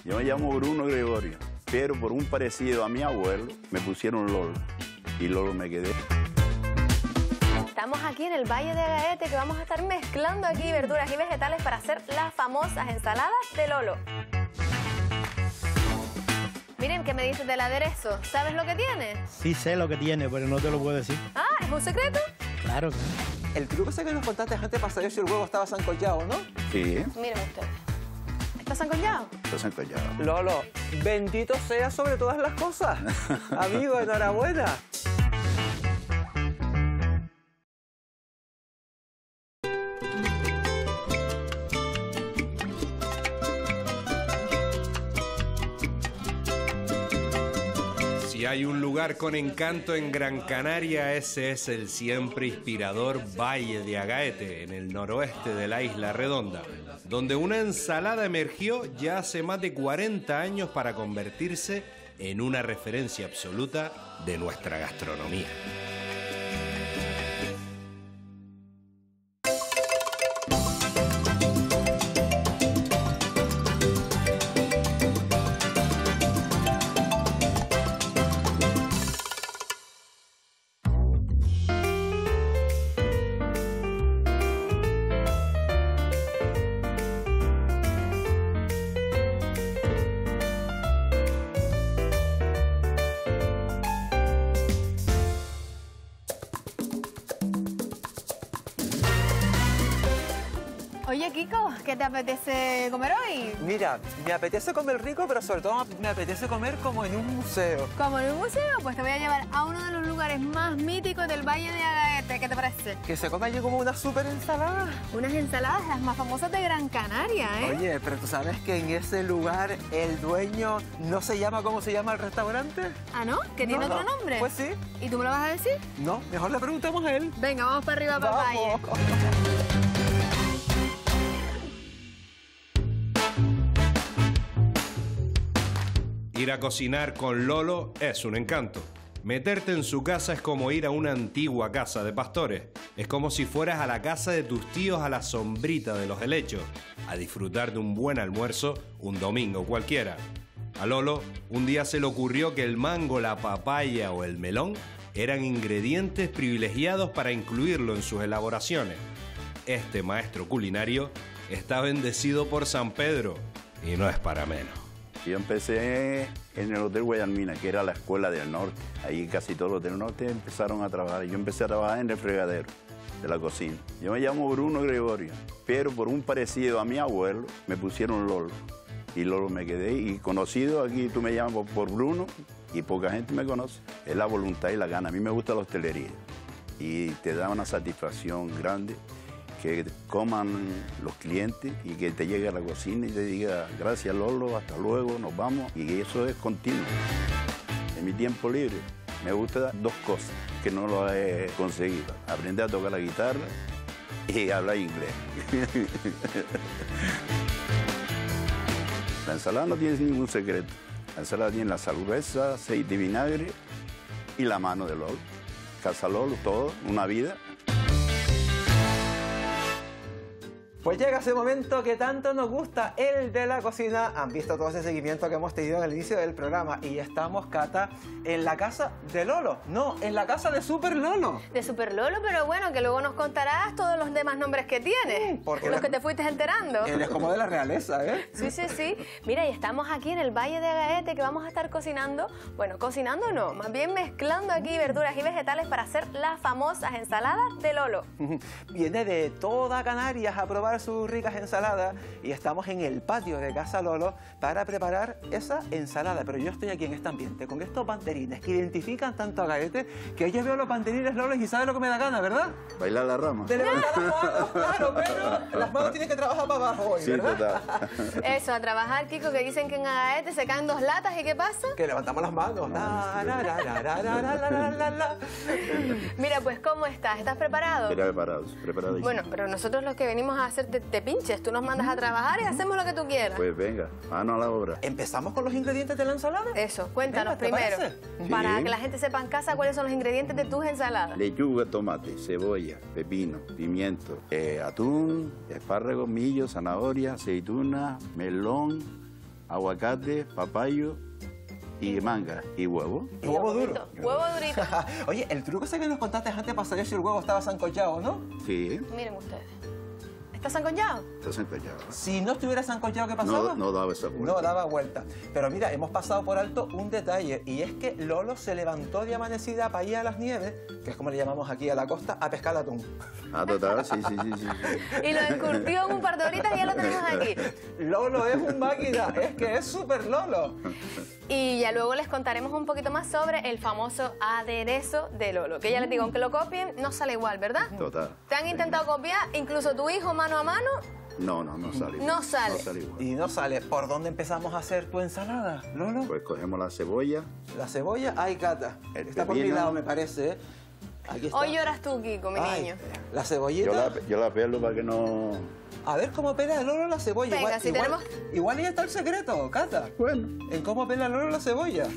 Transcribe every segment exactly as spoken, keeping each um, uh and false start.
Yo me llamo Bruno Gregorio, pero por un parecido a mi abuelo me pusieron Lolo y Lolo me quedé. Estamos aquí en el Valle de Agaete, que vamos a estar mezclando aquí verduras y vegetales para hacer las famosas ensaladas de Lolo. Miren, ¿qué me dices del aderezo? ¿Sabes lo que tiene? Sí sé lo que tiene, pero no te lo puedo decir. Ah, ¿es un secreto? Claro, claro. El truco ese que nos contaste antes para saber si el huevo estaba sancochado, ¿no? Sí, Miren ustedes. ¿Está sancochado? está sancochado. Lolo, bendito sea sobre todas las cosas. Amigo, enhorabuena. Si hay un lugar con encanto en Gran Canaria, ese es el siempre inspirador Valle de Agaete, en el noroeste de la Isla Redonda, donde una ensalada emergió ya hace más de cuarenta años para convertirse en una referencia absoluta de nuestra gastronomía. Oye, Kiko, ¿qué te apetece comer hoy? Mira, me apetece comer rico, pero sobre todo me apetece comer como en un museo. Como en un museo, pues te voy a llevar a uno de los lugares más míticos del Valle de Agaete. ¿Qué te parece? Que se come allí como una súper ensalada. Unas ensaladas, las más famosas de Gran Canaria, ¿eh? Oye, pero tú sabes que en ese lugar el dueño no se llama como se llama el restaurante. ¿Ah, no? ¿Que tiene No, otro no. nombre? Pues sí. ¿Y tú me lo vas a decir? No, mejor le preguntamos a él. Venga, vamos para arriba, para el Valle. Vamos. Ir a cocinar con Lolo es un encanto. Meterte en su casa es como ir a una antigua casa de pastores. Es como si fueras a la casa de tus tíos a la sombrita de los helechos, a disfrutar de un buen almuerzo un domingo cualquiera. A Lolo un día se le ocurrió que el mango, la papaya o el melón eran ingredientes privilegiados para incluirlo en sus elaboraciones. Este maestro culinario está bendecido por San Pedro y no es para menos. Yo empecé en el Hotel Guayalmina, que era la escuela del norte. Ahí casi todos los del norte empezaron a trabajar. Yo empecé a trabajar en el fregadero de la cocina. Yo me llamo Bruno Gregorio, pero por un parecido a mi abuelo me pusieron Lolo. Y Lolo me quedé. Y conocido aquí, tú me llamas por Bruno y poca gente me conoce. Es la voluntad y la gana. A mí me gusta la hostelería y te da una satisfacción grande que coman los clientes y que te llegue a la cocina y te diga gracias Lolo, hasta luego, nos vamos. Y eso es continuo. En mi tiempo libre me gustan dos cosas que no lo he conseguido. Aprender a tocar la guitarra y hablar inglés. La ensalada no tiene ningún secreto. La ensalada tiene la sal gruesa, aceite y vinagre y la mano de Lolo. Casa Lolo, todo, una vida. Pues llega ese momento que tanto nos gusta, el de la cocina. Han visto todo ese seguimiento que hemos tenido en el inicio del programa. Y estamos, Cata, en la casa de Lolo. No, en la casa de Super Lolo. De Super Lolo, pero bueno, que luego nos contarás todos los demás nombres que tiene. Porque los la- que te fuiste enterando. Él es como de la realeza, ¿eh? Sí, sí, sí. Mira, y estamos aquí en el Valle de Agaete, que vamos a estar cocinando, bueno, cocinando no, más bien mezclando aquí verduras y vegetales para hacer las famosas ensaladas de Lolo. Viene de toda Canarias a probar sus ricas ensaladas y estamos en el patio de Casa Lolo para preparar esa ensalada. Pero yo estoy aquí en este ambiente con estos banderines que identifican tanto a Agaete, que yo veo los banderines Lolo y sabes lo que me da gana, ¿verdad? Bailar la rama. De levantar las manos, claro, pero las manos tienen que trabajar para abajo hoy, Sí, ¿verdad? total. Eso, a trabajar, Kiko, que dicen que en Agaete se caen dos latas, ¿y qué pasa? Que levantamos las manos. La, la, la, la, la, la, la, la, la, la. Mira, pues, ¿cómo estás? ¿Estás preparado? Preparados, preparados. Bueno, pero nosotros los que venimos a hacer te, te pinches, tú nos mandas a trabajar y hacemos lo que tú quieras. Pues venga, mano a la obra. ¿Empezamos con los ingredientes de la ensalada? Eso, cuéntanos Venga, ¿te primero, parece? para Sí. que la gente sepa en casa cuáles son los ingredientes de tus ensaladas. Lechuga, tomate, cebolla, pepino, pimiento, eh, atún, espárragos, millo, zanahoria, aceituna, melón, aguacate, papayo y manga y huevo. Y huevo duro. Huevo durito. Oye, el truco ese que nos contaste antes para saber si el huevo estaba sancochado, ¿no? Sí, Miren ustedes. ¿Está sancochado? está sancochado. Si no estuviera sancochado, ¿qué pasaba? No, no daba esa vuelta. No daba vuelta. Pero mira, hemos pasado por alto un detalle, y es que Lolo se levantó de amanecida para ir a las nieves, que es como le llamamos aquí a la costa, a pescar atún. Ah, total, sí, sí, sí, sí. Y lo encurtió en un par de horitas y ya lo tenemos aquí. Lolo es un máquina, es que es súper Lolo. Y ya luego les contaremos un poquito más sobre el famoso aderezo de Lolo. Que ya les digo, aunque lo copien, no sale igual, ¿verdad? Total. ¿Te han intentado copiar? Incluso tu hijo mano a mano. No, no, no sale. igual. No sale. No sale igual. Y no sale. ¿Por dónde empezamos a hacer tu ensalada, Lolo? Pues cogemos la cebolla. La cebolla, ay, Cata. El Está por mi pepino. lado, me parece, ¿eh? Aquí está. Hoy lloras tú, Kiko, mi Ay, niño. la cebollita. Yo la, yo la pelo para que no... A ver cómo pela Lolo la cebolla. Venga, igual, si igual, tenemos- igual ahí está el secreto, Cata. Bueno. En cómo pela Lolo la cebolla.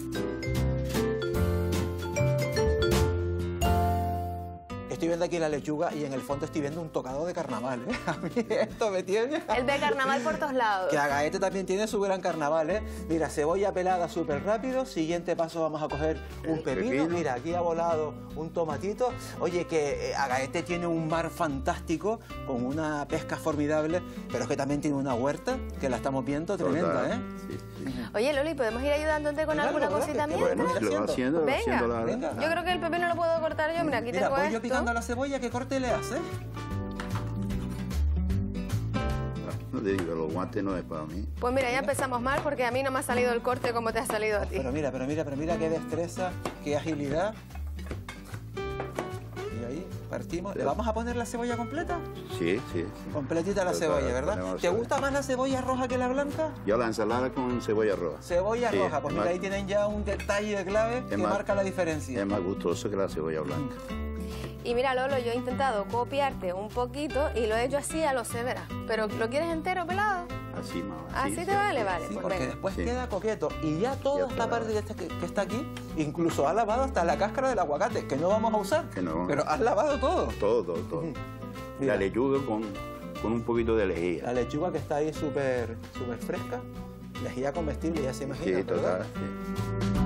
Estoy viendo aquí la lechuga y en el fondo estoy viendo un tocado de carnaval, ¿eh? A mí esto me tiene... El de carnaval por todos lados. Que Agaete también tiene su gran carnaval, ¿eh? Mira, cebolla pelada súper rápido. Siguiente paso, vamos a coger un El pepino. pepino. Mira, aquí ha volado un tomatito. Oye, que eh, Agaete tiene un mar fantástico con una pesca formidable, pero es que también tiene una huerta que la estamos viendo tremenda, Total. ¿eh? Sí, sí. Oye, Loli, ¿podemos ir ayudándote con Venga, alguna ¿verdad? cosita Que- que mientras? Bueno, si lo va haciendo, lo va Venga, haciendo la... venga. Yo creo que el pepino lo puedo cortar yo. Mira, aquí Mira, tengo voy esto. yo picando la cebolla. ¿Qué corte le hace? No te digo, los guantes no es para mí. Pues mira, ya empezamos mal porque a mí no me ha salido el corte como te ha salido a ti. Pero mira, pero mira, pero mira qué destreza, qué agilidad. Y ahí partimos. ¿Le vamos a poner la cebolla completa? Sí, sí, sí. Completita la Total, cebolla, ¿verdad? ponemos ¿Te cebolla. gusta más la cebolla roja que la blanca? Yo la ensalada con cebolla roja. Cebolla Sí, roja, pues es mira, más- ahí tienen ya un detalle clave que más- marca la diferencia. Es más gustoso que la cebolla blanca. Y mira, Lolo, yo he intentado copiarte un poquito y lo he hecho así a lo severa. ¿Pero lo quieres entero pelado? Así más. ¿Así te vale? Vale, Sí, pues porque venga. después Sí. queda coqueto. Y ya toda Ya esta está. parte que está, que, que está aquí, incluso ha lavado hasta la cáscara del aguacate, que no vamos a usar. Que no. Pero has lavado todo. Todo, todo, todo. Mira. La lechuga con, con un poquito de lejía. La lechuga que está ahí súper súper fresca. Lejía comestible, ya se imagina, Sí, ¿verdad? total. sí.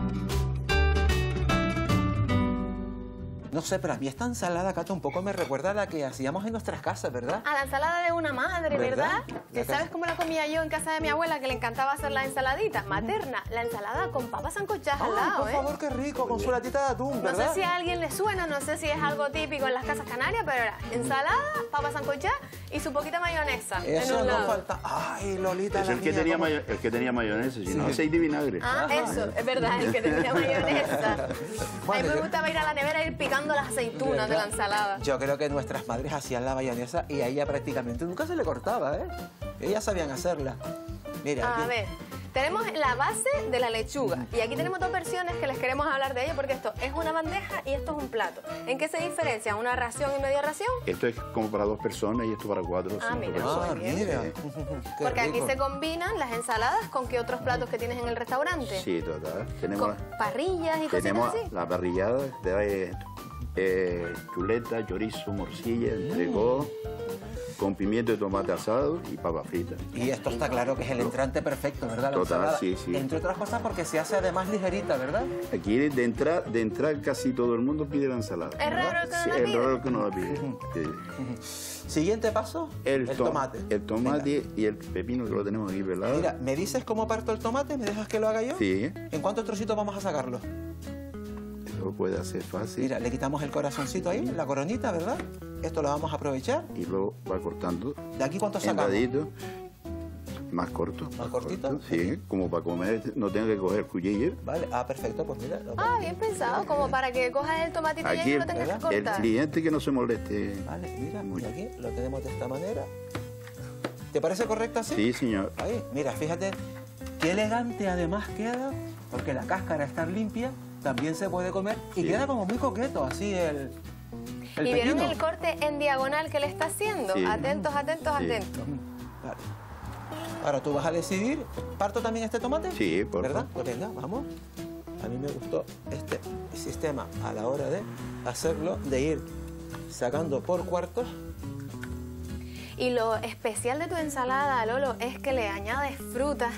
No sé, pero a mí esta ensalada, Cata, un poco me recuerda a la que hacíamos en nuestras casas, ¿verdad? A la ensalada de una madre, ¿Verdad? ¿verdad? La ¿Que casa- sabes cómo la comía yo en casa de mi abuela, que le encantaba hacer la ensaladita materna? La ensalada con papas sancochadas al Ay, lado, por ¿eh? favor, qué rico, con su latita de atún, No ¿verdad? sé si a alguien le suena, no sé si es algo típico en las casas canarias, pero era ensalada, papas sancochadas y su poquita mayonesa en Eso un no lado. falta. Ay, Lolita, Es la el que, mía, tenía cómo- mayo- el que tenía mayonesa, si no aceite y vinagre. Ah, eso, es verdad, el que tenía mayonesa. A mí Bueno, me yo- gustaba ir a la nevera e ir picando las aceitunas de la ensalada. Yo creo que nuestras madres hacían la mayonesa y a ella prácticamente nunca se le cortaba, ¿eh? Ellas sabían hacerla. Mira, A aquí. ver, tenemos la base de la lechuga y aquí tenemos dos versiones que les queremos hablar de ello porque esto es una bandeja y esto es un plato. ¿En qué se diferencia? ¿Una ración y media ración? Esto es como para dos personas y esto para cuatro o Ah, cinco mira. personas. Ah, Muy bien. mira. Qué Porque aquí rico. se combinan las ensaladas con qué otros platos que tienes en el restaurante. Sí, total. Tenemos, Con parrillas y tenemos cositas así. la parrillada, de, eh, chuleta, chorizo, morcilla, entrecot, con pimiento de tomate asado y papa frita. Y esto está claro que es el entrante perfecto, ¿verdad? La Total, ensalada. sí, sí. Entre otras cosas porque se hace además ligerita, ¿verdad? Aquí de entrar, de entrar casi todo el mundo pide la ensalada. Es raro que no Sí, la es pida. raro que no la pide. Sí. Siguiente paso, El, to- tomate. El tomate y el pepino que lo tenemos aquí pelado. Mira, ¿me dices cómo parto el tomate? ¿Me dejas que lo haga yo? Sí, ¿En cuántos trocitos vamos a sacarlo? eso lo puede hacer fácil. Mira, le quitamos el corazoncito ahí, la coronita, ¿verdad? Esto lo vamos a aprovechar. Y luego va cortando ¿De aquí cuánto en sacamos? dadito. Más corto. ¿Más cortito? Sí, como para comer, no tengo que coger cuchillo. Vale, ah, perfecto, pues mira. lo- Ah, bien pensado, como para que cojas el tomatito y Aquí ya no lo tengas que el cortar. cliente que no se moleste. Vale, mira, Muy y aquí lo tenemos de esta manera. ¿Te parece correcto así? Sí, señor. Ahí, mira, fíjate qué elegante además queda, porque la cáscara está limpia, también se puede comer y Sí. queda como muy coqueto, así el, el ¿Y vieron pepino. el corte en diagonal que le está haciendo? Sí. Atentos, atentos, Sí. atentos. Vale. Ahora tú vas a decidir, ¿parto también este tomate? Sí, por ¿verdad? favor. Pues venga, vamos. A mí me gustó este sistema a la hora de hacerlo, de ir sacando por cuartos. Y lo especial de tu ensalada, Lolo, es que le añades frutas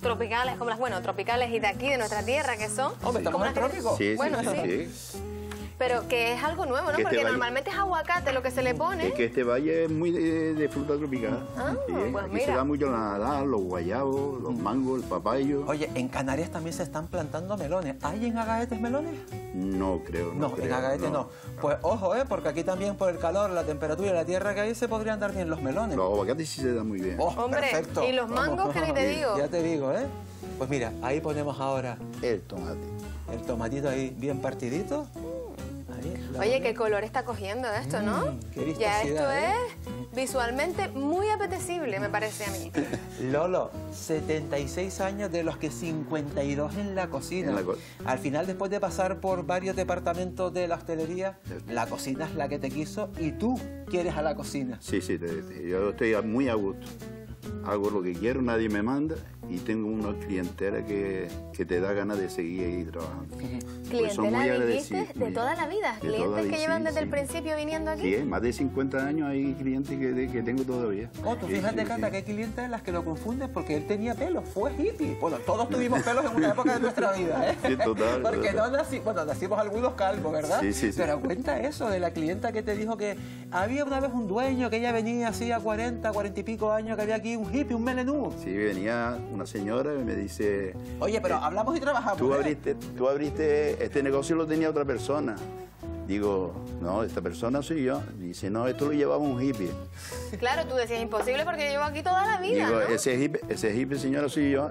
tropicales, como las, bueno, tropicales y de aquí, de nuestra tierra, que son. Hombre, ¿estamos como en las que- trópico? Sí, sí, Bueno, sí, sí. sí. Pero que es algo nuevo, ¿no? Que este Porque valle- normalmente es aguacate lo que se le pone. Es que este valle es muy de, de fruta tropical. Ah, Sí, pues aquí mira. se da mucho la naranja, los guayabos, los mangos, el papayo. Oye, en Canarias también se están plantando melones. ¿Hay en Agaete melones? No creo, no, No, creo. en Agaete no. Pues ojo, ¿eh? Porque aquí también por el calor, la temperatura y la tierra que hay se podrían dar bien los melones. Los aguacates sí se dan muy bien. Oh, Hombre, perfecto. y los mangos, que ni te digo. Ya te digo, ¿eh? Pues mira, ahí ponemos ahora El tomate. el tomatito ahí bien partidito. Ahí, la- Oye, qué color está cogiendo esto, ¿no? Mm, qué ya esto vistosidad, ¿eh? es visualmente muy apetecible, me parece a mí. Lolo, setenta y seis años de los que cincuenta y dos en la cocina. En la co- Al final, después de pasar por varios departamentos de la hostelería, la cocina es la que te quiso y tú quieres a la cocina. Sí, sí, te- te- yo estoy muy a gusto. Hago lo que quiero, nadie me manda y tengo una clientela que, que te da ganas de seguir ahí trabajando. Pues son muy Clientela, agradecidos, dijiste, de muy- toda la vida. de Clientes toda la que vida, llevan sí, desde el sí. principio viniendo aquí. Sí, más de cincuenta años hay clientes que, de- que tengo todavía. Oh, tú Sí, fíjate, sí, Cata, sí. que hay clientes en las que lo confunden porque él tenía pelo, fue hippie. Bueno, todos tuvimos pelos en una época de nuestra vida, ¿eh? Sí, total, Porque total. no nací, bueno, nacimos algunos calvos, ¿verdad? Sí, sí, sí. Pero cuenta eso de la clienta que te dijo que había una vez un dueño que ella venía así a cuarenta, cuarenta y pico años, que había aquí un hippie, un melenú. Sí, venía una señora y me dice, Oye, pero hablamos y trabajamos. tú ¿eh? abriste, tú abriste, este negocio lo tenía otra persona. Digo, no, esta persona soy yo. Dice, no, esto lo llevaba un hippie. Claro, tú decías imposible porque yo llevo aquí toda la vida, Digo, ¿no? ese hippie, ese hippie señora soy yo.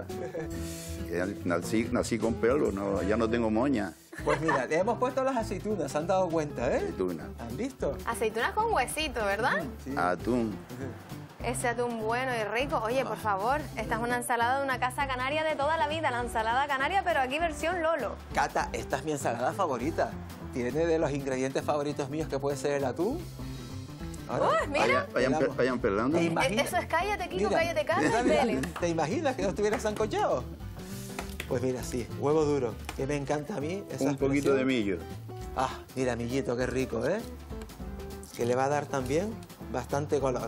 Que Nací, nací con pelo, no, ya no tengo moña. Pues mira, le hemos puesto las aceitunas, se han dado cuenta, ¿eh? Aceituna, ¿Han visto? Aceitunas con huesito, ¿verdad? Sí. atún. Ese atún bueno y rico. Oye, por favor, esta es una ensalada de una casa canaria de toda la vida, la ensalada canaria, pero aquí versión Lolo. Cata, esta es mi ensalada favorita. Tiene de los ingredientes favoritos míos que puede ser el atún. Ahora, Uy, mira. Vayan, vayan, pe- pelamos. vayan pelando. Ey, Eh, Imagina- Eso es cállate, Kiko, Mira, cállate, Carlos, mira, mira, Vélez. ¿te imaginas que no estuviera sancochado? Pues mira, sí, huevo duro, que me encanta a mí. Esa Un poquito expresión. de millo. Ah, mira, millito, qué rico, ¿eh? Que le va a dar también bastante color.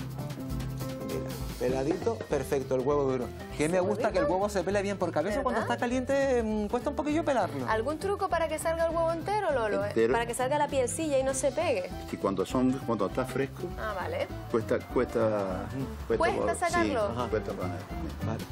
Mira, peladito, perfecto, el huevo duro. Que me gusta que el huevo se pele bien, porque a veces cuando ¿Verdad? está caliente mm, cuesta un poquillo pelarlo. ¿Algún truco para que salga el huevo entero, Lolo? eh? Entero. Para que salga la pielcilla y no se pegue. Si cuando son, cuando está fresco, Ah, vale. cuesta, cuesta, ¿Cuesta por- sacarlo? Sí, cuesta poner. Vale.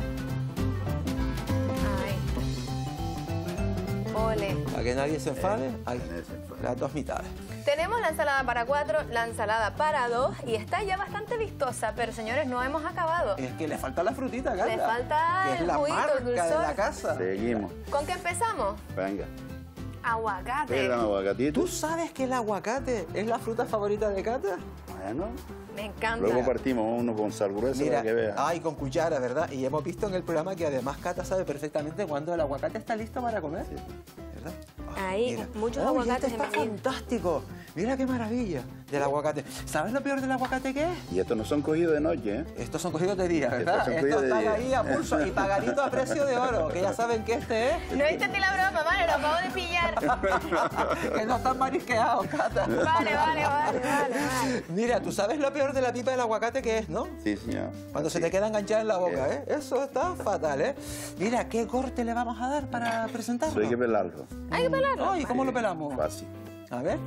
Ay. Ole. Para que nadie se enfade, ahí, nadie se enfade. las dos mitades. Tenemos la ensalada para cuatro, la ensalada para dos y está ya bastante vistosa, pero señores, no hemos acabado. Es que le falta la frutita, Carla. Le falta que es el la juguito, el marca de dulzor. la casa. Seguimos. ¿Con qué empezamos? Venga. Aguacate. Pero aguacatito. ¿Tú sabes que el aguacate es la fruta favorita de Cata? Bueno. Me encanta. Luego partimos uno con sal gruesa Mira, para que vean. ay, con cuchara, ¿verdad? Y hemos visto en el programa que además Cata sabe perfectamente cuando el aguacate está listo para comer. ¿Verdad? Ah, Ahí, muchos Oye, aguacates este en está Medellín. fantástico. Mira qué maravilla del aguacate. ¿Sabes lo peor del aguacate que es? Y estos no son cogidos de noche, ¿eh? Estos son cogidos de día, ¿verdad? Estos son Estos cogidos de están día. ahí a pulso y pagaditos a precio de oro, que ya saben que este es, No entendí la broma, vale, lo acabo de pillar. que no están marisqueados, Cata. Vale, vale, vale, vale, vale. Mira, tú sabes lo peor de la pipa del aguacate que es, ¿no? Sí, señor. Cuando se Sí. te queda enganchada en la boca, ¿eh? Eso está fatal, ¿eh? Mira, ¿qué corte le vamos a dar para presentarlo? Eso hay que pelarlo. Hay que pelarlo. Ay, ¿cómo lo pelamos? Fácil. A ver.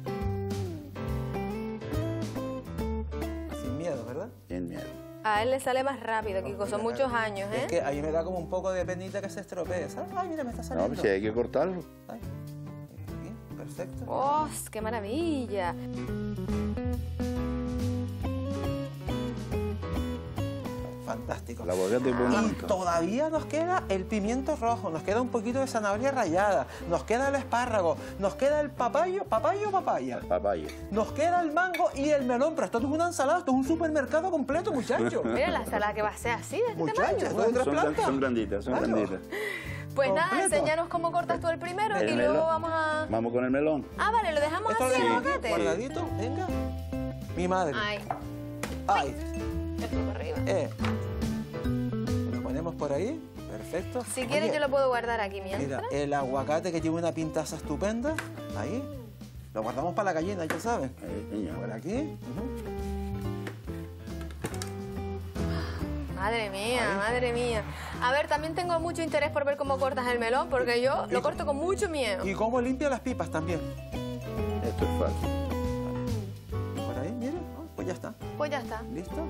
Sin miedo, ¿verdad? Sin miedo. A él le sale más rápido, Kiko, son muchos años, Es ¿eh? que a mí me da como un poco de penita que se estropee, ¿sabes? Ay, mira, me está No, saliendo. pues sí, hay que cortarlo. Ay, bien, perfecto. ¡Oh, qué maravilla! Fantástico. El aguacate Y bonito. todavía nos queda el pimiento rojo, nos queda un poquito de zanahoria rallada, nos queda el espárrago, nos queda el papayo, papayo o papaya. Papaya. Nos queda el mango y el melón, pero esto no es una ensalada, esto es un supermercado completo, muchachos. Mira la ensalada que va a ser así, de este Muchachos, tamaño. esto es de tres Son, gran- plantas. son granditas, son Claro. granditas. Pues nada, completo. enséñanos cómo cortas tú el primero El y luego melón. vamos a... Vamos con el melón. Ah, vale, lo dejamos Esto lo así, el dejamos aquí, aguacate. guardadito, venga. Mi madre. Ay, Ay, esto por arriba. eh. Lo ponemos por ahí, perfecto. Si quieres Oye, yo lo puedo guardar aquí Mira, mientras. el aguacate que tiene una pintaza estupenda, ahí. Lo guardamos para la gallina, ya saben. Eh, señor. Por aquí. ujú. Madre mía, madre mía. A ver, también tengo mucho interés por ver cómo cortas el melón, porque yo lo corto con mucho miedo. Y cómo limpia las pipas también. Esto es fácil. Por ahí, mire. Oh, pues ya está. Pues ya está. ¿Listo?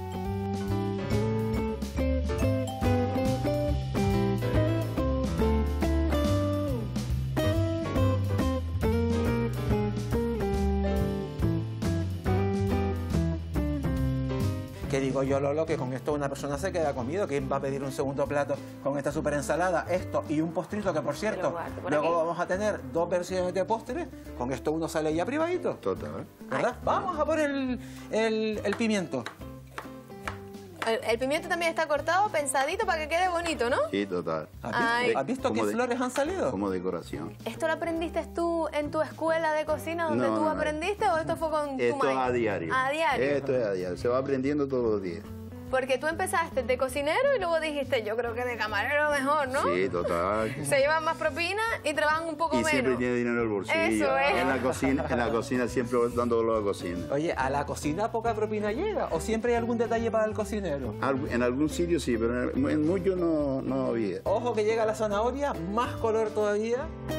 ¿Qué digo yo, Lolo? Que con esto una persona se queda comido. ¿Quién va a pedir un segundo plato con esta super ensalada? Esto y un postrito que, por cierto, guardo por luego aquí. vamos a tener dos versiones de postre. Con esto uno sale ya privadito. Total. ¿Verdad? Vamos a por el, el, el pimiento. El, el pimiento también está cortado, pensadito para que quede bonito, ¿no? Sí, total. ¿Has Ay. visto, ¿Has visto Como qué de- flores han salido? Como decoración. ¿Esto lo aprendiste tú en tu escuela de cocina donde No, tú no, no. aprendiste o esto fue con tu Esto es maíz? a diario. A diario. Esto es a diario. Se va aprendiendo todos los días. Porque tú empezaste de cocinero y luego dijiste, yo creo que de camarero mejor, ¿no? Sí, total. Se llevan más propina y trabajan un poco Y siempre menos. tiene dinero en el bolsillo. Eso es. En la cocina, en la cocina siempre dándolo a la cocina. Oye, ¿a la cocina poca propina llega? ¿O siempre hay algún detalle para el cocinero? Algo- En algún sitio sí, pero en, en muchos no, no había. Ojo que llega la zanahoria, más color todavía.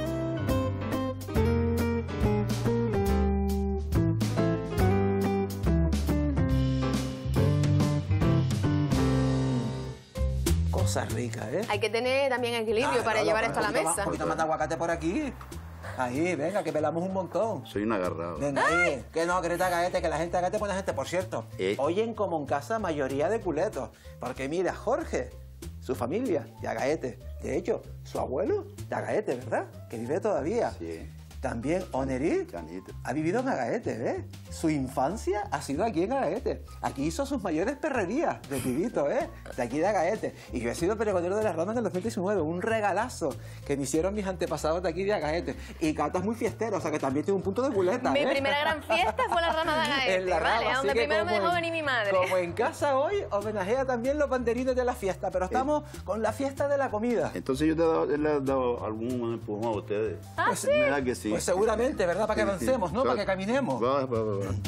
Cosa rica, ¿eh? Hay que tener también equilibrio Ah, para no, llevar no, esto a la un poquito más- mesa. Un poquito más de aguacate por aquí. Ahí, venga, que pelamos un montón. Soy un agarrado. Venga, ahí. Que no, Greta Gaete, que la gente Gaete buena gente. Por cierto, Eh. oyen como en casa mayoría de culetos. Porque mira, Jorge, su familia, de Agaete. De hecho, su abuelo, de Agaete, ¿verdad? Que vive todavía. Sí. También Onerí Canito. ha vivido en Agaete, ¿ves? Su infancia ha sido aquí en Agaete. Aquí hizo sus mayores perrerías de pibito, ¿eh? De aquí de Agaete. Y yo he sido pregonero de las ramas en el dos mil diecinueve. Un regalazo que me hicieron mis antepasados de aquí de Agaete. Y Cata es muy fiestero, o sea que también tiene un punto de culeta, Mi ¿eh? primera gran fiesta fue la rama de Agaete, En la ¿vale? rama, así Donde que primero me como dejó en- venir mi madre. Como en casa hoy, homenajea también los banderines de la fiesta. Pero estamos con la fiesta de la comida. Entonces yo te he dado, le he dado algún empujón a ustedes. ¿Ah, Pues, sí? ¿verdad que sí? Pues seguramente, ¿verdad? Para que Sí, sí. avancemos, ¿no? Va- Para que caminemos. Va, va, va, va.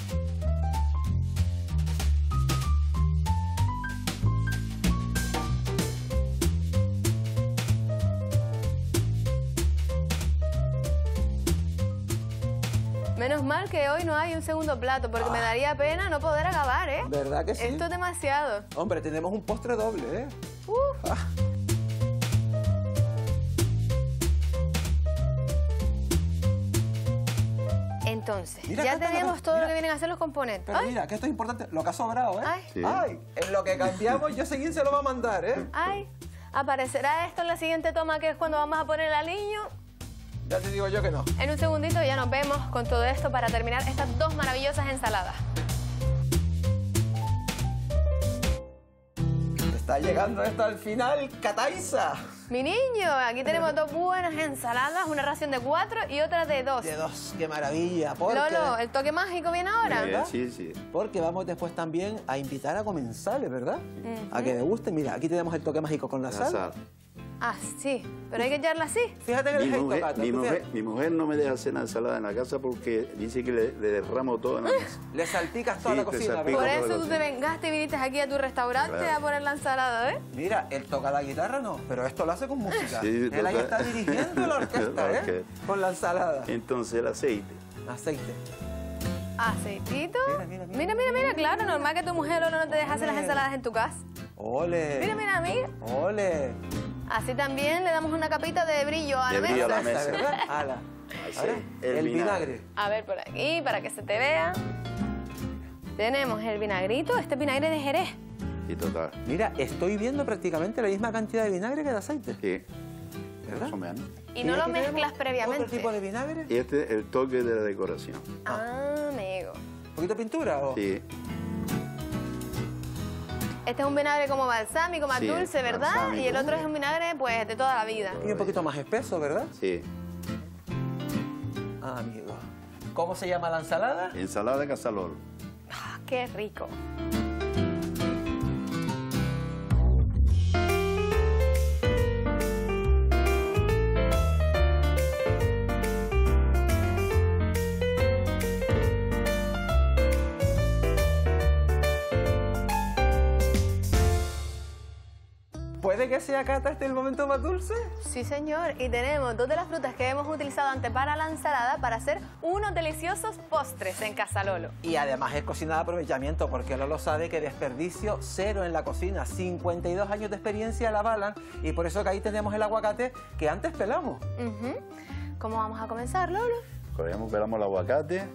Menos mal que hoy no hay un segundo plato, porque me daría pena no poder acabar, ¿eh? ¿Verdad que sí? Esto es demasiado. Hombre, tenemos un postre doble, ¿eh? Uf. Entonces, Mira, ya Cata, tenemos mira, todo lo mira. que vienen a ser los componentes. Pero ¡Ay! mira, que esto es importante, lo que ha sobrado, ¿eh? Ay. Sí. Ay, en lo que cambiamos, yo seguir se lo va a mandar, ¿eh? ¡Ay! ¿Aparecerá esto en la siguiente toma, que es cuando vamos a poner el aliño? Ya te digo yo que no. En un segundito ya nos vemos con todo esto para terminar estas dos maravillosas ensaladas. Está llegando esto al final, Cataiza. Mi niño, aquí tenemos dos buenas ensaladas, una ración de cuatro y otra de dos. De dos, qué maravilla. Porque, Lolo, ¿el toque mágico viene ahora? Eh, sí, sí. porque vamos después también a invitar a comensales, ¿verdad? A que degusten. Mira, aquí tenemos el toque mágico con la La sal. sal. Ah, sí, pero hay que echarla así. Fíjate en el Mi gesto, mujer, Cata, mi, tú mujer, fíjate. mi mujer no me deja hacer la ensalada en la casa porque dice que le, le derramo todo en la mesa. Le salpicas toda Sí, la te cocina, salpico. Por ¿verdad? todo eso lo tú que te sí. vengaste y viniste aquí a tu restaurante Claro. a poner la ensalada, ¿eh? Mira, él toca la guitarra, no, pero esto lo hace con música. Sí, él ahí total. está dirigiendo la orquesta, La ¿eh? orquesta. Con la ensalada. Entonces el aceite. Aceite. Aceitito. Mira, mira, mira. Mira, mira, mira, claro, normal que tu mujer Lolo no te deja hacer las Ole. ensaladas en tu casa. Ole. Mira, mira, mira. Ole. Así también le damos una capita de brillo a De la brillo a mesa. la mesa. ¿Verdad? Ala. Así, Ahora, el el vinagre. vinagre. A ver, por aquí, para que se te vea. Tenemos el vinagrito, este vinagre de Jerez. Y total. Mira, estoy viendo prácticamente la misma cantidad de vinagre que de aceite. Sí. ¿Verdad? Más o menos. Y no lo aquí tenemos mezclas previamente. ¿Otro tipo de vinagre? Y este es el toque de la decoración. Ah, amigo. ¿Un poquito de pintura o...? Sí. Este es un vinagre como balsámico, más Sí, dulce, ¿verdad? balsámico. Y el otro es un vinagre, pues, de toda la vida. Y un poquito más espeso, ¿verdad? Sí. Ah, amigo. ¿Cómo se llama la ensalada? Ensalada de casalolo. Ah, qué rico. ¿Puede que sea, Cata, este el momento más dulce? Sí, señor. Y tenemos dos de las frutas que hemos utilizado antes para la ensalada para hacer unos deliciosos postres en Casa Lolo. Y además es cocina de aprovechamiento, porque Lolo sabe que desperdicio cero en la cocina. cincuenta y dos años de experiencia la avalan, y por eso que ahí tenemos el aguacate que antes pelamos. Ujú. ¿Cómo vamos a comenzar, Lolo? Cogemos, pelamos el aguacate,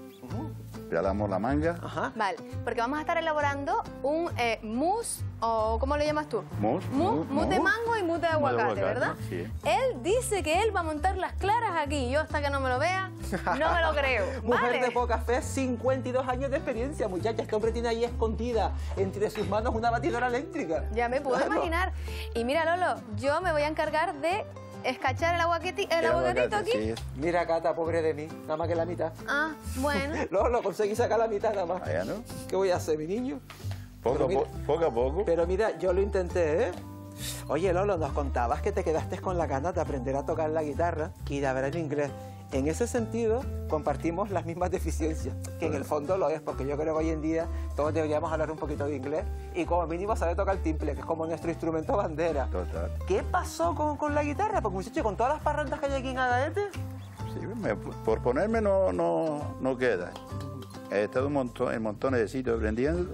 pelamos la manga, Ajá. Vale, porque vamos a estar elaborando un eh, mousse, o ¿cómo lo llamas tú? Mousse, Mousse, mousse, mousse de mousse. mango y mousse de Mousse de aguacate, aguacate, ¿verdad? sí. Él dice que él va a montar las claras aquí. Yo hasta que no me lo vea, no me lo creo. Mujer Vale. de poca fe, cincuenta y dos años de experiencia, muchacha. Este hombre tiene ahí escondida entre sus manos una batidora eléctrica. Ya me puedo Claro. imaginar. Y mira, Lolo, yo me voy a encargar de escachar el, aguacati- el, el aguacatito aguacate, aquí. sí. Mira, Cata, pobre de mí, nada más que la mitad. Ah, bueno. Lolo, conseguí sacar la mitad nada más. Allá, ¿no? ¿Qué voy a hacer, mi niño? Poco, Pero a mira- po- poco a poco. Pero mira, yo lo intenté, ¿eh? Oye, Lolo, nos contabas que te quedaste con la ganas de aprender a tocar la guitarra y de hablar inglés. En ese sentido, compartimos las mismas deficiencias, que en el fondo lo es, porque yo creo que hoy en día todos deberíamos hablar un poquito de inglés y como mínimo saber tocar el timple, que es como nuestro instrumento bandera. Total. ¿Qué pasó con, con la guitarra? Porque, muchacho, con todas las parrandas que hay aquí en Agaete. Sí, me- por ponerme no, no, no queda. He estado un montón, en montones de sitios aprendiendo,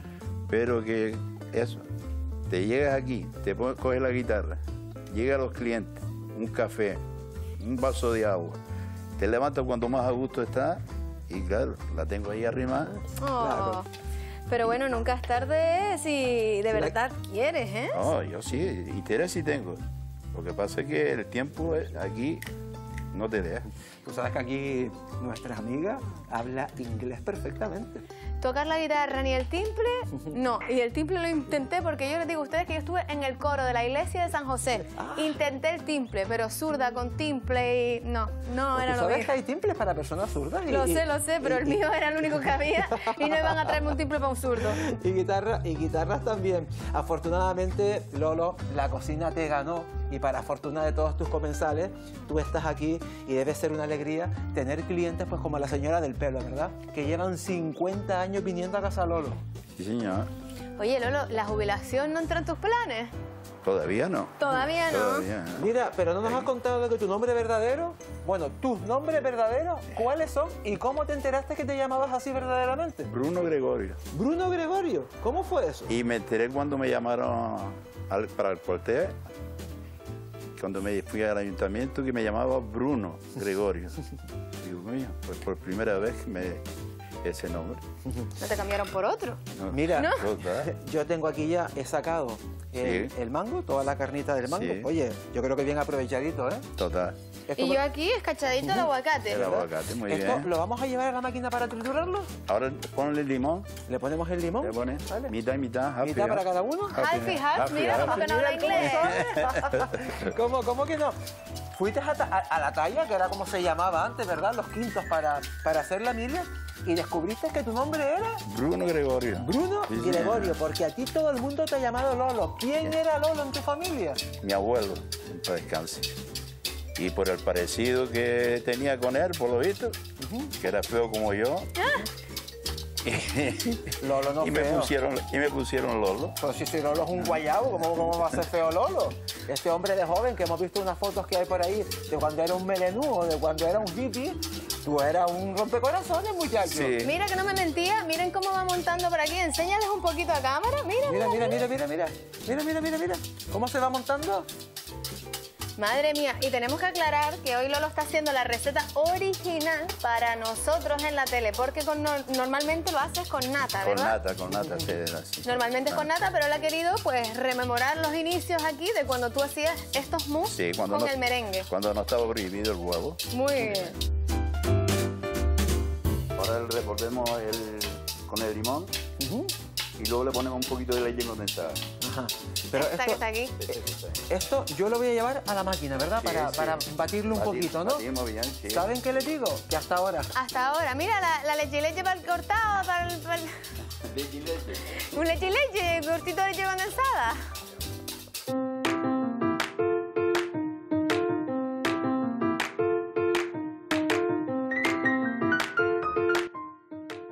pero que eso, te llegas aquí, te pon- coges la guitarra, llega a los clientes, un café, un vaso de agua, te levantas cuando más a gusto estás y claro, la tengo ahí arrimada. Oh. Pero bueno, nunca es tarde si de la- verdad quieres, ¿eh? No, yo sí, interés sí tengo. Lo que pasa es que el tiempo eh, aquí no te deja. Tú sabes que aquí nuestra amiga habla inglés perfectamente. Tocar la guitarra ni el timple, no. Y el timple lo intenté porque yo les digo a ustedes que yo estuve en el coro de la iglesia de San José. Intenté el timple, pero zurda con timple y no, no Pues era tú lo sabes mío. que hay timples para personas zurdas. y- Lo y- sé, lo sé, pero y- el mío era el único que había y no iban a traerme un timple para un zurdo. Y, guitarra, y guitarras también. Afortunadamente, Lolo, la cocina te ganó y para fortuna de todos tus comensales, tú estás aquí y debe ser una alegría tener clientes pues como la señora del pelo, ¿verdad? Que llevan cincuenta años viniendo a Casa Lolo. Sí, señor. Oye, Lolo, ¿la jubilación no entró en tus planes? Todavía no. Todavía no. Todavía no. Mira, pero no nos has contado de que tu nombre verdadero. Bueno, tus nombres verdaderos, ¿cuáles son y cómo te enteraste que te llamabas así verdaderamente? Bruno Gregorio. Bruno Gregorio, ¿cómo fue eso? Y me enteré cuando me llamaron al- para el cuartel, cuando me fui al ayuntamiento, que me llamaba Bruno Gregorio. Digo, coño, pues por primera vez me ese nombre. ¿No te cambiaron por otro? No, Mira, total. yo tengo aquí ya, he sacado el, Sí. el mango, toda la carnita del mango. Sí. Oye, yo creo que bien aprovechadito, ¿eh? Total. Esto Y me- yo aquí escachadito el aguacate. El aguacate, muy Esto bien. lo vamos a llevar a la máquina para triturarlo. Ahora ponle limón, Le ponemos el limón. le pones ¿vale? mitad y mitad. half Mitad y para half. cada uno. Half y half, half y mira, half. como que no habla inglés. ¿Cómo, ¿Cómo que no? Fuiste a, ta- a- a la talla, que era como se llamaba antes, ¿verdad? Los quintos para, para hacer la milia. Y descubriste que tu nombre era Bruno Gregorio. Bruno Sí, sí. Gregorio, porque a ti todo el mundo te ha llamado Lolo. ¿Quién era Lolo en tu familia? Mi abuelo, en paz descanse. Y por el parecido que tenía con él, por lo visto, que era feo como yo. Lolo no y, me feo. pusieron, y me pusieron Lolo. Pero si, si Lolo es un guayabo, ¿cómo, ¿cómo va a ser feo Lolo? Este hombre de joven, que hemos visto unas fotos que hay por ahí, de cuando era un melenú o de cuando era un hippie, tú eras un rompecorazones, muchacho. Sí. Mira que no me mentía, miren cómo va montando por aquí. Enséñales un poquito a cámara, mira, Mira, mira. mira, mira, mira, mira. Mira, mira, mira, mira. ¿Cómo se va montando? Madre mía, y tenemos que aclarar que hoy Lolo está haciendo la receta original para nosotros en la tele, porque con no- normalmente lo haces con nata, Con ¿verdad? nata, con nata se era así. Normalmente es con nata, pero él ha querido pues rememorar los inicios aquí de cuando tú hacías estos mousse Sí, cuando con no, el merengue. Cuando no estaba prohibido el huevo. Muy bien. Ahora le revolvemos el, con el limón y luego le ponemos un poquito de leche condensada. Ajá. Pero Esta que esto, está aquí. esto yo lo voy a llevar a la máquina, ¿verdad? Sí, para, sí. para batirlo un Batir- poquito, ¿no? batimos bien, sí. ¿Saben qué les digo? Que hasta ahora. Hasta ahora, mira la, la leche y leche para el cortado, para el, para el- Leche y leche. un leche y leche, cortito de leche condensada.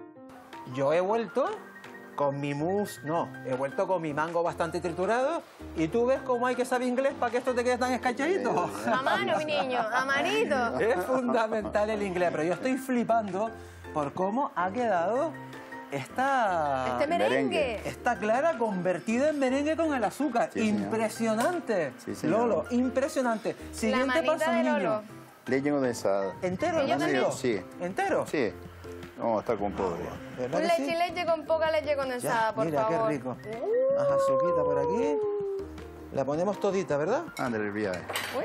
Yo he vuelto con mi mousse, no, he vuelto con mi mango bastante triturado ¿Y tú ves cómo hay que saber inglés para que esto te quede tan escarchadito? A mano, mi niño, a manito. Es fundamental el inglés, pero yo estoy flipando por cómo ha quedado esta... Este merengue. merengue. Esta clara convertida en merengue con el azúcar. Sí, señor. Impresionante. Sí, señor. Lolo, impresionante. La Siguiente manita paso, de niño. Lolo. Leche condensada. ¿Entero el ¿Y yo vasito? también? Sí. ¿Entero? Sí. No, está con pobre. ¿Verdad Un que sí? leche y leche con poca leche condensada, Ya, por mira, favor. qué rico. Más azuquita por aquí. La ponemos todita, ¿verdad? Ándale el viaje. Uy,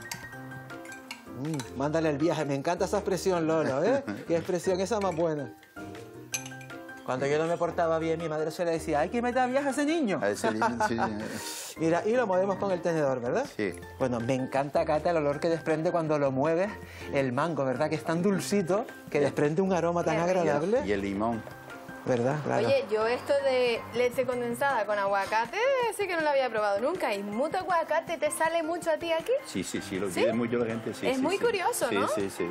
Mm, mándale el viaje. Me encanta esa expresión, Lolo, ¿eh? Qué expresión esa más buena. Cuando yo no me portaba bien, mi madre se le decía, hay que meter a viaje a ese niño. A ese niño, sí. Mira, y lo movemos con el tenedor, ¿verdad? Sí. Bueno, me encanta, Cata, el olor que desprende cuando lo mueves el mango, ¿verdad? Que es tan dulcito, que desprende un aroma tan Qué rico. agradable. Y el limón. ¿Verdad? Claro. oye, yo esto de leche condensada con aguacate sí que no lo había probado nunca. ¿Y mucho aguacate te sale mucho a ti aquí? Sí, sí, sí, lo ¿Sí? quiere mucho la gente, sí. Es sí, muy sí. curioso, Sí, ¿no? Sí, sí,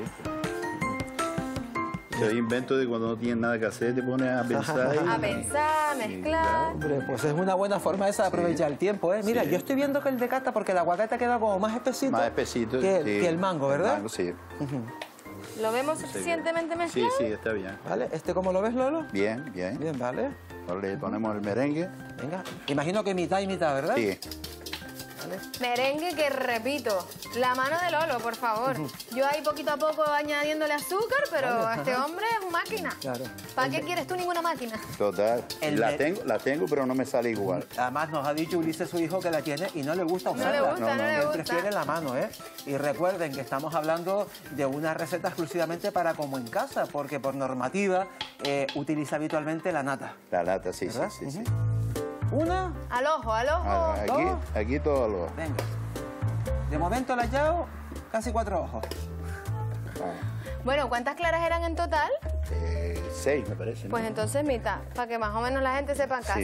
sí. Yo invento de cuando no tienes nada que hacer, te pones a pensar. y- A pensar, mezclar. Hombre, pues es una buena forma esa de aprovechar el tiempo, ¿eh? Mira, Sí. yo estoy viendo que el de Cata, porque el aguacate queda como más espesito, Más espesito. que, el, sí. que el mango, ¿verdad? El mango, sí. ¿Lo vemos suficientemente Sí, mezclado? sí, está bien. ¿Vale? ¿Este cómo lo ves, Lolo? Bien, bien. Bien, ¿vale? Ahora le ponemos el merengue. Venga, imagino que mitad y mitad, ¿verdad? Sí. Merengue que repito, la mano de Lolo, por favor. Yo ahí poquito a poco añadiéndole azúcar, pero Vale, este ajá. hombre es una máquina. Claro. ¿Para qué quieres tú ninguna máquina? Total. El la me- tengo, la tengo, pero no me sale igual. Además nos ha dicho Ulises, su hijo, que la tiene y no le gusta No usarla. le gusta, no, No, no, le Él gusta. prefiere la mano, ¿eh? Y recuerden que estamos hablando de una receta exclusivamente para como en casa, porque por normativa eh, utiliza habitualmente la nata. La lata, sí, sí, ¿Verdad? sí, sí. Una, Al ojo, al ojo. Ah, aquí, dos. aquí todo lo. venga. De momento la llavo, casi cuatro ojos. Bueno, ¿cuántas claras eran en total? Eh, seis, me parece. ¿no? Pues entonces mitad, para que más o menos la gente sepa en casa. Sí.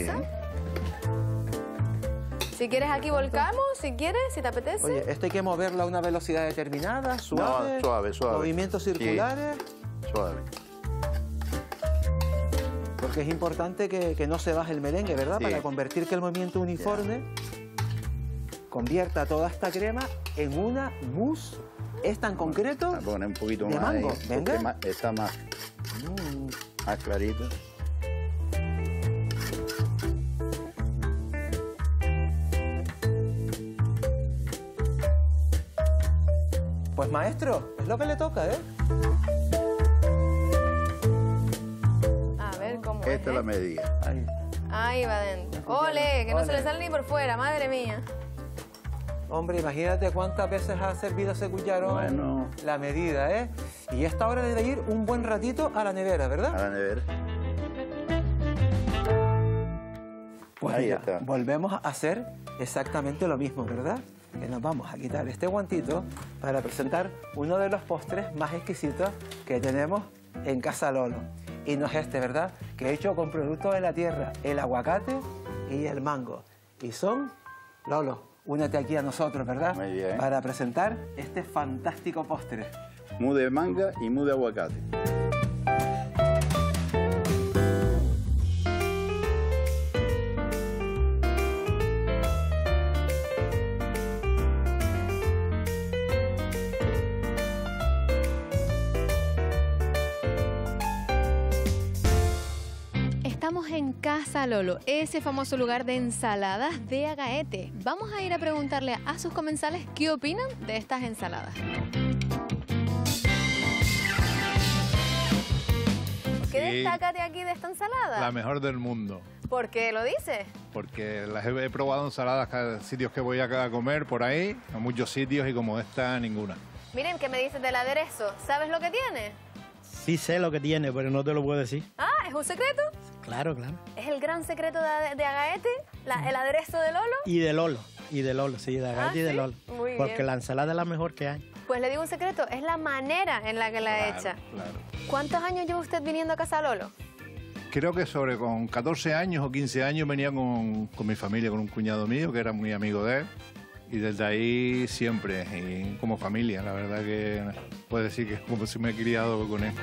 Si quieres aquí volcamos, si quieres, si te apetece. Oye, esto hay que moverlo a una velocidad determinada, suave. suave, suave. Movimientos Sí. circulares. Suave. Porque es importante que, que no se baje el merengue, ¿verdad? Sí. Para convertir que el movimiento uniforme convierta toda esta crema en una mousse. ¿Es tan concreto? Voy a poner un poquito ¿De más. mango? ahí, Venga. porque más- está más, Mm, más clarito. Pues maestro, es lo que le toca, ¿eh? A ver cómo es. Esta es la ¿eh? medida. Ahí. Ahí va adentro. Ole, que no se Ole. le sale ni por fuera, madre mía. Hombre, imagínate cuántas veces ha servido ese cucharón Bueno. la medida, ¿eh? Y esta hora debe ir un buen ratito a la nevera, A ¿verdad? la nevera. Pues Ahí mira, está. volvemos a hacer exactamente lo mismo, ¿verdad? Que nos vamos a quitar este guantito para presentar uno de los postres más exquisitos que tenemos en Casa Lolo. Y no es este, ¿verdad? Que he hecho con productos de la tierra, el aguacate y el mango. Y son, Lolo, únete aquí a nosotros, ¿verdad? Muy bien. Para presentar este fantástico postre. Mu de manga y mu de aguacate. Estamos en Casa Lolo, ese famoso lugar de ensaladas de Agaete. Vamos a ir a preguntarle a sus comensales qué opinan de estas ensaladas. ¿Qué Sí. destaca de aquí de esta ensalada? La mejor del mundo, ¿Por qué lo dice? porque las he, he probado ensaladas cada sitios que voy a comer por ahí, a muchos sitios, y como esta, ninguna. Miren, ¿qué me dices del aderezo? ¿Sabes lo que tiene? Sí sé lo que tiene, pero no te lo puedo decir. Ah, ¿es un secreto? Claro, claro. ¿Es el gran secreto de, de Agaete? La- ¿El aderezo de Lolo? Y de Lolo, y de Lolo, sí, de Agaete Ah, y de ¿sí? Lolo. Muy Porque bien. la ensalada es la mejor que hay. Pues le digo un secreto, es la manera en la que la Claro, hecha. claro. ¿Cuántos años lleva usted viniendo a Casa Lolo? Creo que sobre con catorce años o quince años venía con, con mi familia, con un cuñado mío que era muy amigo de él. Y desde ahí siempre, y como familia, la verdad que puedo decir que es como si me he criado con él.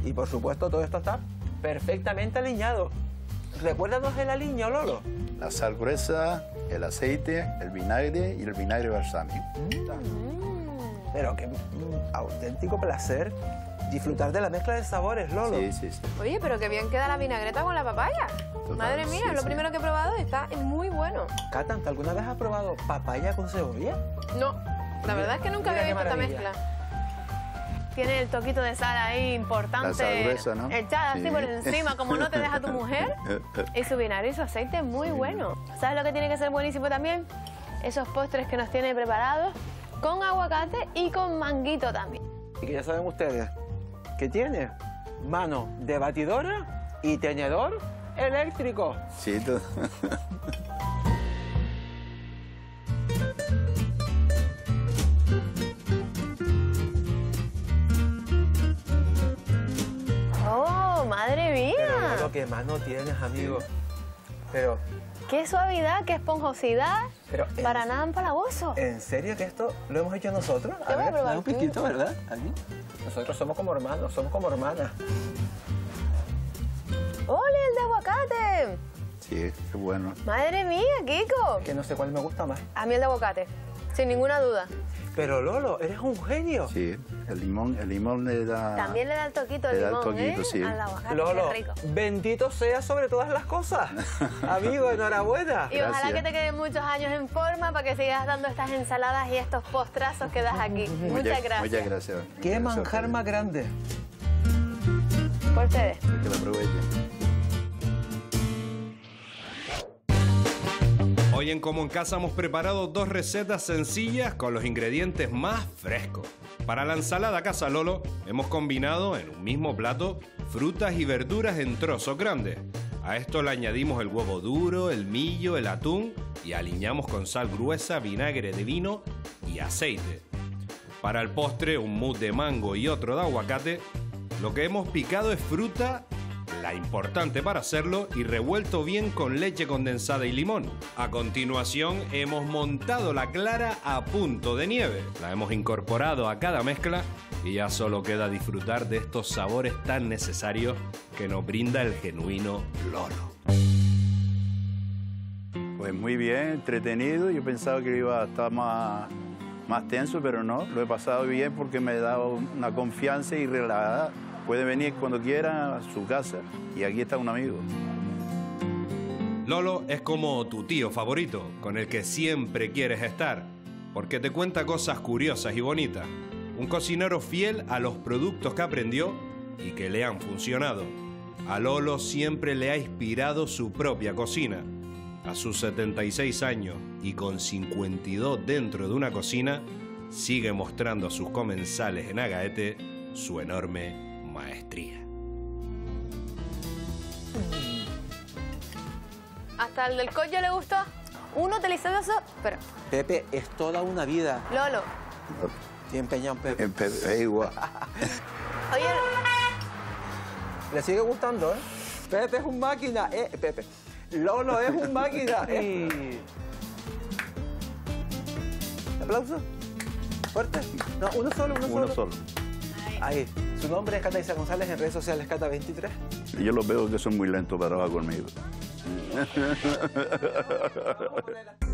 Y por supuesto todo esto está perfectamente aliñado. Recuérdanos el aliño, Lolo. La sal gruesa, el aceite, el vinagre y el vinagre balsámico. Pero qué mm, auténtico placer disfrutar de la mezcla de sabores, Lolo. Sí, sí, sí. Oye, pero qué bien queda la vinagreta con la papaya. Total, Madre mía, sí, es lo sí. primero que he probado y está muy bueno. Catan, ¿tú alguna vez has probado papaya con cebolla? No, la verdad es que nunca Mira había qué visto esta maravilla. mezcla. Tiene el toquito de sal ahí importante. La sal gruesa, ¿no? Echada así Sí. por encima, como no te deja tu mujer. Y su vinagre y su aceite muy bueno. ¿Sabes lo que tiene que ser buenísimo también? Esos postres que nos tiene preparados con aguacate y con manguito también. Y que ya saben ustedes que tiene mano de batidora y tenedor eléctrico. Sí, todo. ¡Oh, madre mía! Pero lo que mano tienes, amigo. Pero, ¡Qué suavidad, qué esponjosidad! pero en- Para nada empalagoso. ¿En serio que esto lo hemos hecho nosotros? Yo voy a probar da un tú. piquito, ¿verdad? Aquí. Nosotros somos como hermanos, somos como hermanas. ¡Ole, el de aguacate! Sí, es bueno. ¡Madre mía, Kiko! Que no sé cuál me gusta más. A mí el de aguacate, sin ninguna duda. Pero Lolo, eres un genio. Sí, el limón, el limón le da... También le da el toquito de Le da el limón, toquito, ¿eh? sí. Al aguacate, Lolo, qué rico. bendito sea sobre todas las cosas. Amigo, enhorabuena. Y ojalá Gracias. que te queden muchos años en forma para que sigas dando estas ensaladas y estos postrazos que das aquí. Muchas gracias. Muchas gracias. Qué Muchas manjar gracias. más grande. Por ustedes. Que la aprovechen. Hoy en Como en Casa hemos preparado dos recetas sencillas con los ingredientes más frescos. Para la ensalada Casa Lolo hemos combinado en un mismo plato frutas y verduras en trozos grandes. A esto le añadimos el huevo duro, el millo, el atún y aliñamos con sal gruesa, vinagre de vino y aceite. Para el postre, un mousse de mango y otro de aguacate. Lo que hemos picado es fruta, la importante para hacerlo, y revuelto bien con leche condensada y limón. A continuación hemos montado la clara a punto de nieve. La hemos incorporado a cada mezcla y ya solo queda disfrutar de estos sabores tan necesarios que nos brinda el genuino Lolo. Pues muy bien, entretenido. Yo pensaba que iba a estar más, más tenso, pero no. Lo he pasado bien porque me he dado una confianza y relajada. Puede venir cuando quiera a su casa y aquí está un amigo. Lolo es como tu tío favorito, con el que siempre quieres estar, porque te cuenta cosas curiosas y bonitas. Un cocinero fiel a los productos que aprendió y que le han funcionado. A Lolo siempre le ha inspirado su propia cocina. A sus setenta y seis años y con cincuenta y dos dentro de una cocina, sigue mostrando a sus comensales en Agaete su enorme maestría. Hasta el del collo le gustó. Uno delicioso, pero Pepe, es toda una vida. Lolo, Estoy empeñado en Pepe. En Pe- Es igual. oye, Le sigue gustando, ¿eh? Pepe es un máquina. Eh, Pepe. Lolo es un máquina. Eh. ¿Aplauso? ¿Fuerte? No, uno solo, uno, Uno solo. solo. Ahí. Su nombre es Cata Isa González, en redes sociales Cata veintitrés. Yo los veo que son muy lentos para trabajar conmigo.